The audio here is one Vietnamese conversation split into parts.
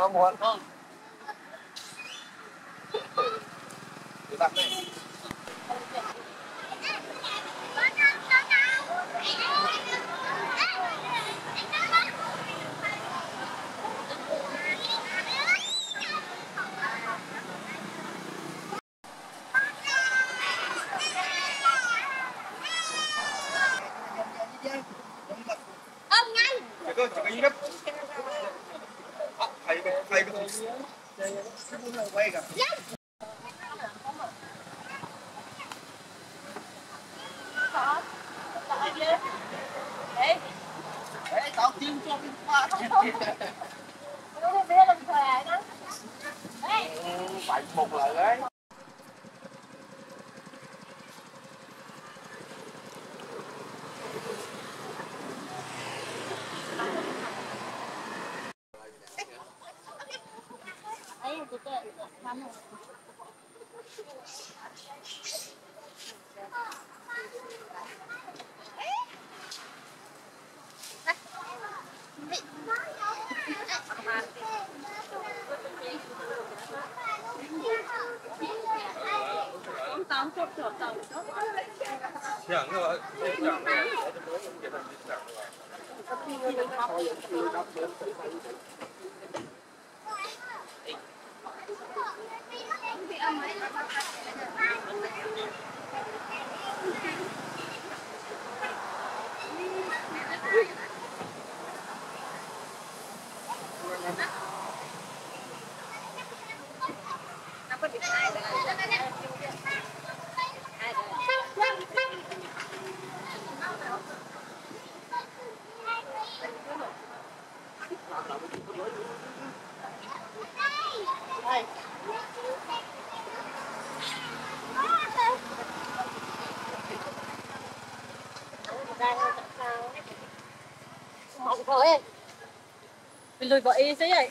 chào muộn không? Để đặt này. Chỉ có ý gấp. Thầy quay cả. Đấy, tao tin cho mình qua. Nó đi biết làm thề đó. Phải một lời đấy. Ấy chị kệ thăm rồi. Tao chốt tao. Chẳng rồi. Chẳng rồi. Mộng thôi. Mình lùi vào y xí vậy.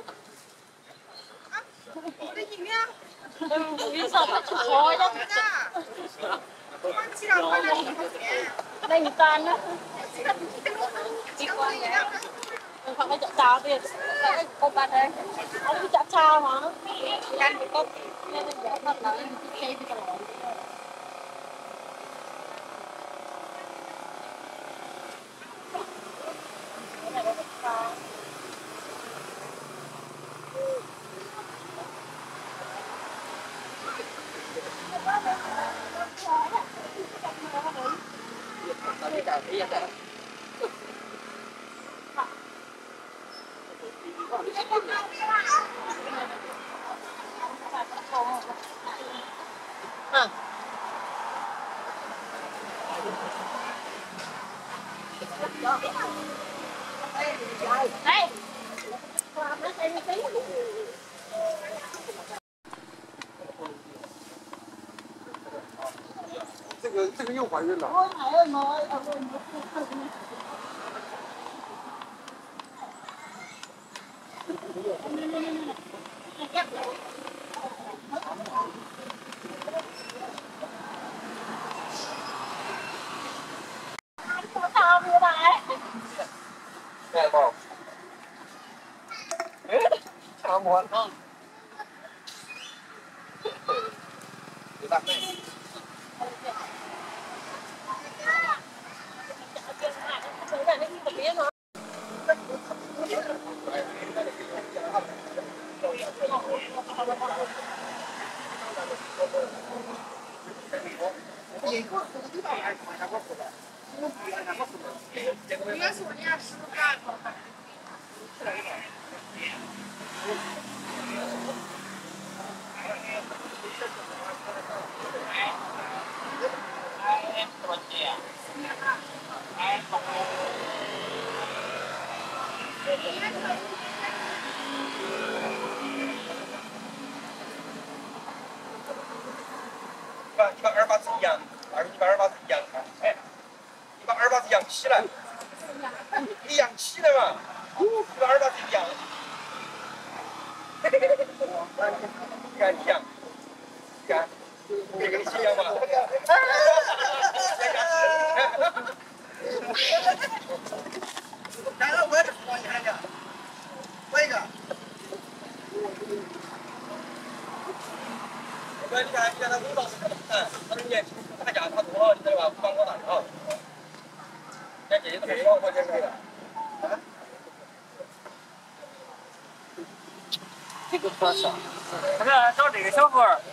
cái gì nhá? Vì sao phải chụp thôi đó. Đây người ta nữa. Đi qua vậy. Mình phải chợ chào đi. Cái cô bạn đây. Ông đi chợ chào mà. Ăn thì có nên dễ thật là khi đi rồi. Đây. 这个又怀孕了。 Ôi mày ơi mời. Sao như vậy? Nghe không? Chào muộn không? Để đặt này.128次一样，128次一样，哎，128次氧气了，你氧气了嘛，128次一样，你看一样，你看，别跟你一样嘛，来了，我也是，你看着，我一个。 他说你看家他多了，你知道吧？不帮我打好。那姐姐怎么说？我就是的。 这个多少？他说找这个小伙儿。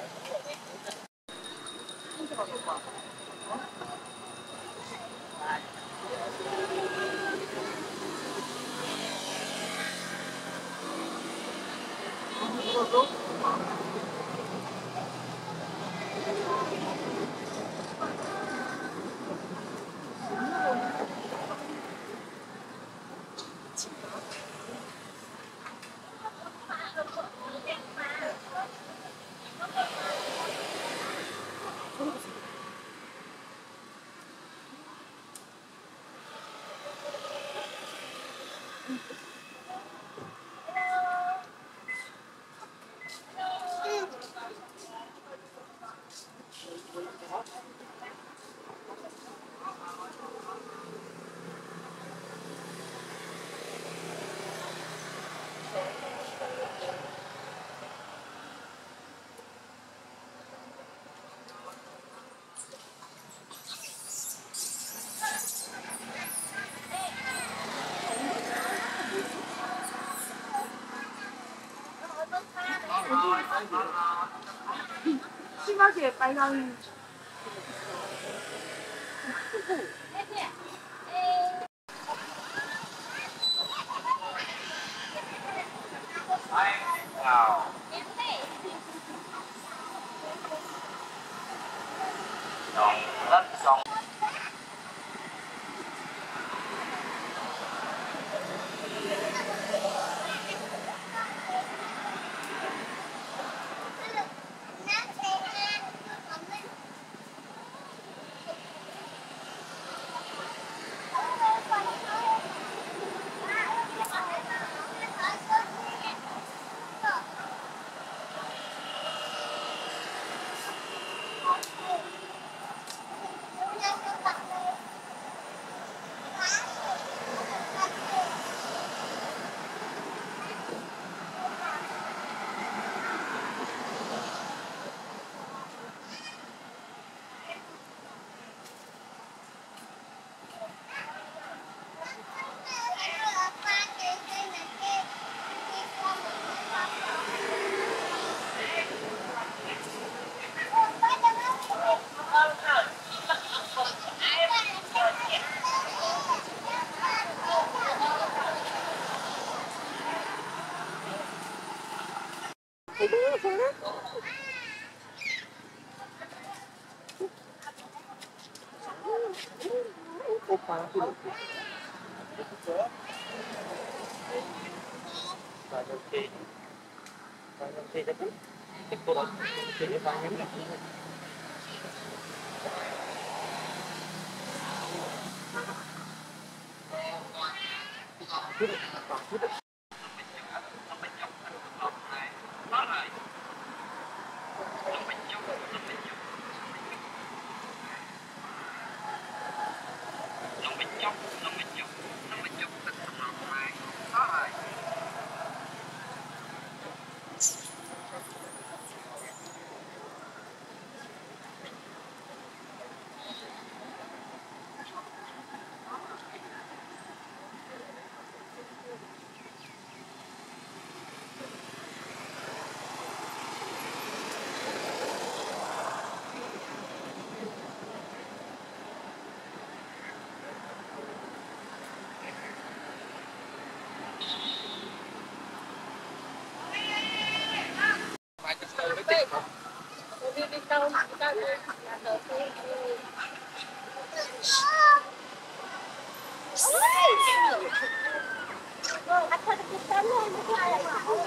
七八节白羊鱼。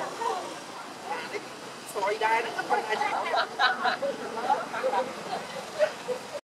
Sorry, Dad.